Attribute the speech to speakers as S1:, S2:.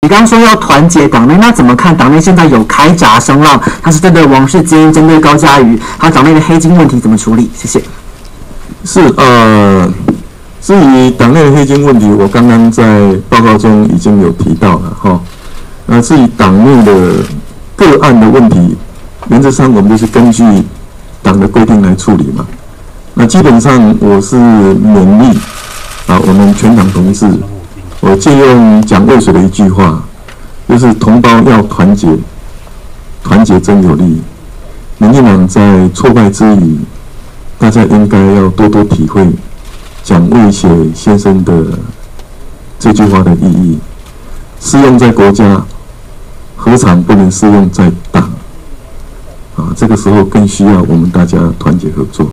S1: 你刚刚说要团结党内，那怎么看党内现在有开闸声浪？它是针对王世坚、针对高嘉瑜，还有党内的黑金问题怎么处理？谢谢。
S2: 至于党内的黑金问题，我刚刚在报告中已经有提到了哈。至于党内的个案的问题，原则上我们就是根据党的规定来处理嘛。那基本上我是勉励我们全党同志，我借用蒋渭水的一句话，就是同胞要团结，团结真有力。民进党在挫败之余，大家应该要多多体会蒋渭水先生的这句话的意义，适用在国家，何尝不能适用在党？这个时候更需要我们大家团结合作。